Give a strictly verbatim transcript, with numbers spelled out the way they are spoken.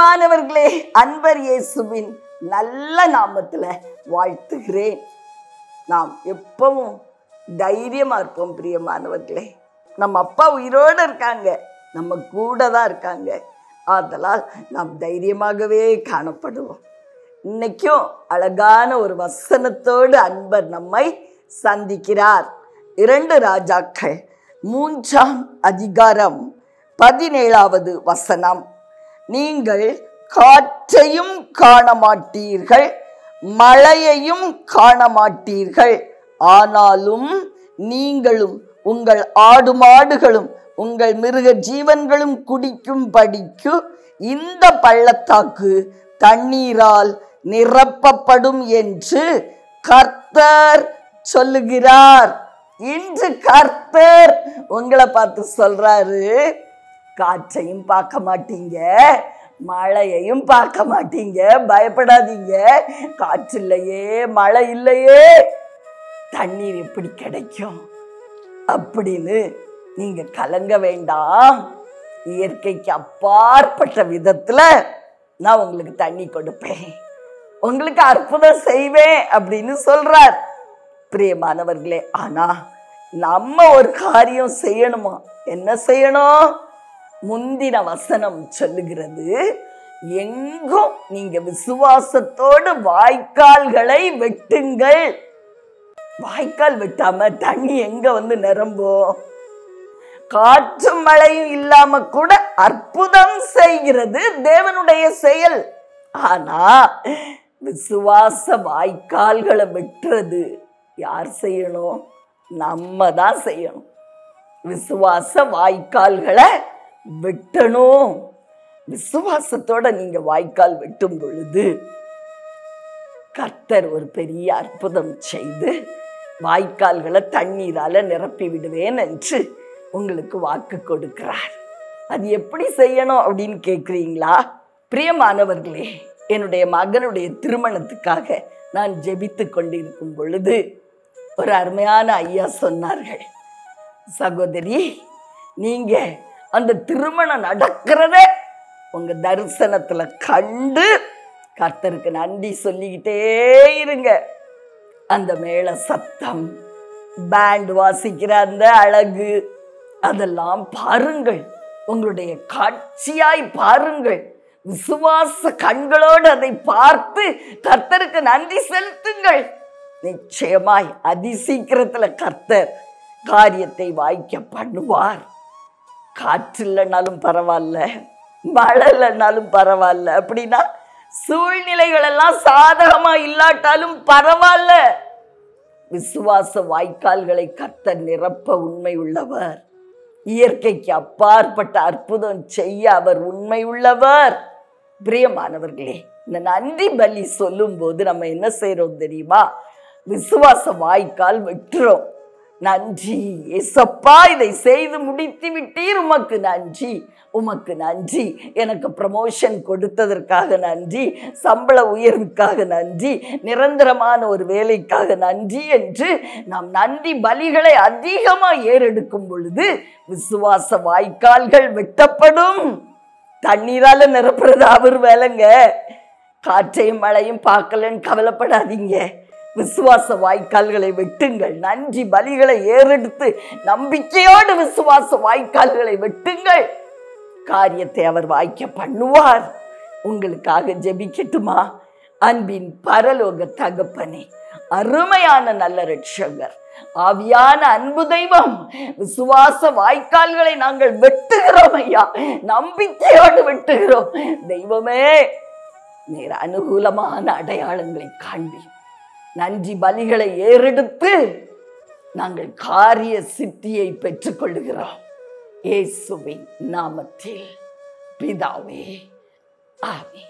பிரியமானவர்களே, அன்பர் இயேசுவின் நல்ல நாமத்துல வாழ்த்துகிறேன். நாம் எப்பவும் தைரியமா இருப்போம் பிரியமானவர்களே. நம்ம அப்பா உயிரோடு இருக்காங்க, நம்ம கூட தான் இருக்காங்க. ஆதலால் நாம் தைரியமாகவே காணப்படுவோம். இன்னைக்கும் அழகான ஒரு வசனத்தோடு அன்பர் நம்மை சந்திக்கிறார். இரண்டு ராஜாக்கள் மூன்றாம் அதிகாரம் பதினேழாவது வசனம். நீங்கள் காற்றையும் காண மாட்டீர்கள், மழையையும் காண மாட்டீர்கள், ஆனாலும் நீங்களும் உங்கள் ஆடு மாடுகளும் உங்கள் மிருக ஜீவன்களும் குடிக்கும் படிக்கு இந்த பள்ளத்தாக்கு தண்ணீரால் நிரப்பப்படும் என்று கர்த்தர் சொல்லுகிறார். இன்று கர்த்தர் உங்களை பார்த்து சொல்றாரு, காற்றையும் பார்க்க மாட்டீங்க, மழையையும் பார்க்க மாட்டீங்க, பயப்படாதீங்க. காற்று இல்லையே, மழை இல்லையே, தண்ணீர் எப்படி கிடைக்கும் அப்படின்னு நீங்க கலங்க வேண்டாம். இயற்கைக்கு அப்பாற்பட்ட விதத்துல நான் உங்களுக்கு தண்ணி கொடுப்பேன், உங்களுக்கு அற்புதம் செய்வேன் அப்படின்னு சொல்றார். பிரியமானவர்களே, ஆனா நம்ம ஒரு காரியம் செய்யணுமா? என்ன செய்யணும்? முந்தின வசனம் சொல்லுகிறது, எங்கும் நீங்க விசுவாசத்தோடு வாய்க்கால்களை வெட்டுங்கள். வாய்க்கால் வெட்டாம தண்ணி எங்க வந்து நிரம்பும்? காற்று மழையும் இல்லாம கூட அற்புதம் செய்கிறது தேவனுடைய செயல். ஆனா விசுவாச வாய்க்கால்களை வெட்டுறது யார் செய்யணும்? நம்ம தான் செய்யணும். விசுவாச வாய்க்கால்களை வெட்டணும். விசுவாசத்தோட நீங்க வாய்க்கால் வெட்டும் பொழுது கர்த்தர் ஒரு பெரிய அற்புதம் செய்து வாய்க்கால்களை தண்ணீரால நிரப்பி விடுவேன் என்று உங்களுக்கு வாக்கு கொடுக்கிறார். அது எப்படி செய்யணும் அப்படின்னு கேட்குறீங்களா? பிரியமானவர்களே, என்னுடைய மகனுடைய திருமணத்துக்காக நான் ஜெபித்து கொண்டிருக்கும் பொழுது ஒரு அருமையான ஐயா சொன்னார்கள், சகோதரி, நீங்க அந்த திருமணம் நடக்கிறத உங்க தரிசனத்துல கண்டு கர்த்தருக்கு நன்றி சொல்லிக்கிட்டே இருங்க. அந்த மேள சத்தம், பேண்ட் வாசிக்கிற அந்த அழகு, அதெல்லாம் பாருங்கள், உங்களுடைய காட்சியாய் பாருங்கள். விசுவாச கண்களோடு அதை பார்த்து கர்த்தருக்கு நன்றி செலுத்துங்கள். நிச்சயமாய் அதிசீக்கிரத்துல கர்த்தர் காரியத்தை வாய்க்க பண்ணுவார். காற்று இல்லைனாலும் பரவாயில்ல, மழை இல்லைனாலும் பரவாயில்ல, அப்படின்னா சூழ்நிலைகள் எல்லாம் சாதகமா இல்லாட்டாலும் பரவாயில்ல, விசுவாச வாய்க்கால்களை கர்த்தர் நிரப்ப உண்மை உள்ளவர். இயற்கைக்கு அப்பாற்பட்ட அற்புதம் செய்ய அவர் உண்மை உள்ளவர். பிரியமானவர்களே, இந்த நன்றி பலி சொல்லும் போது நம்ம என்ன செய்யறோம் தெரியுமா? விசுவாச வாய்க்கால் வெட்டுறோம். நன்றி ஏசப்பா, இதை செய்து முடித்து விட்டீர், உமக்கு நன்றி, உமக்கு நன்றி, எனக்கு ப்ரமோஷன் கொடுத்ததற்காக நன்றி, சம்பள உயர்வுக்காக நன்றி, நிரந்தரமான ஒரு வேலைக்காக நன்றி என்று நாம் நன்றி பலிகளை அதிகமாக ஏறெடுக்கும் பொழுது விசுவாச வாய்க்கால்கள் வெட்டப்படும். தண்ணீரால நிரப்புறது அவர் வேலைங்க. காற்றையும் மழையும் பார்க்கலன்னு கவலைப்படாதீங்க. விசுவாச வாய்க்கால்களை வெட்டுங்கள். நன்றி பலிகளை ஏறெடுத்து நம்பிக்கையோடு விசுவாச வாய்க்கால்களை வெட்டுங்கள். காரியத்தை அவர் வாய்க்க பண்ணுவார். உங்களுக்காக ஜெபிக்கட்டுமா? அன்பின் பரலோக தகப்பனே, அருமையான நல்ல இரட்சகர், ஆவியான அன்பு தெய்வம், விசுவாச வாய்க்கால்களை நாங்கள் வெட்டுகிறோம் ஐயா, நம்பிக்கையோடு வெட்டுகிறோம். தெய்வமே, நீர் அனுகூலமான அடையாளங்களை காண்பி. நன்றி பலிகளை ஏறெடுத்து நாங்கள் காரிய சித்தியை பெற்றுக் கொள்ளுகிறோம். இயேசுவின் நாமத்தில் பிதாவே, ஆமென்.